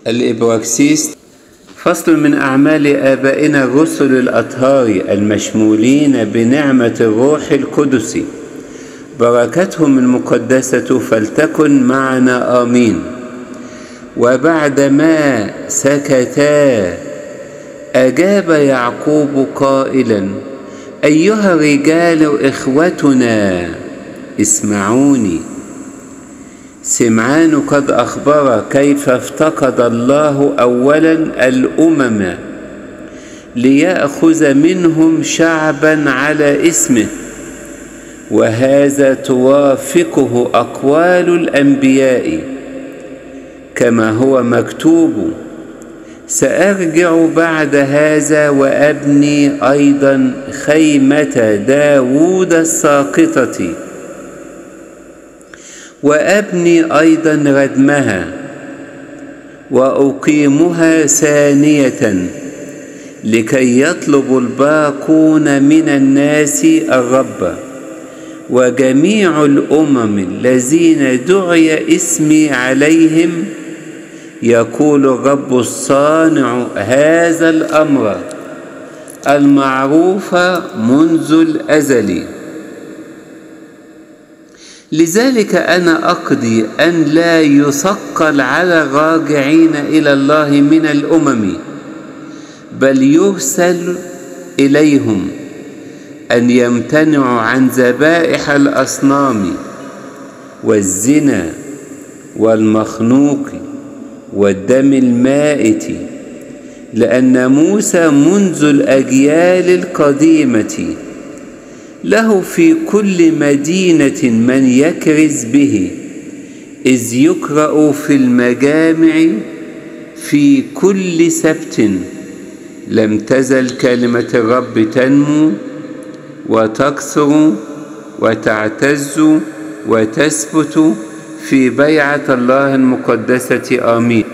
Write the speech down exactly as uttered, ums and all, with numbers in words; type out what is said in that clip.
الإبراكسيس. فصل من أعمال آبائنا الرسل الأطهار المشمولين بنعمة الروح القدس، بركتهم المقدسة فلتكن معنا آمين. وبعدما سكتا أجاب يعقوب قائلا: أيها الرجال إخوتنا اسمعوني. سمعان قد أخبر كيف افتقد الله أولا الأمم ليأخذ منهم شعبا على اسمه، وهذا توافقه أقوال الأنبياء كما هو مكتوب: سأرجع بعد هذا وأبني أيضا خيمة داود الساقطة، وأبني أيضا ردمها وأقيمها ثانية، لكي يطلب الباقون من الناس الرب، وجميع الأمم الذين دعي اسمي عليهم يقول الرب الصانع هذا الأمر المعروف منذ الأزل. لذلك أنا أقضي أن لا يثقل على الراجعين إلى الله من الأمم، بل يرسل إليهم أن يمتنعوا عن ذبائح الأصنام والزنا والمخنوق والدم المائت، لأن موسى منذ الأجيال القديمة له في كل مدينة من يكرز به، إذ يقرأ في المجامع في كل سبت. لم تزل كلمة الرب تنمو وتكثر وتعتز وتثبت في بيعة الله المقدسة. آمين.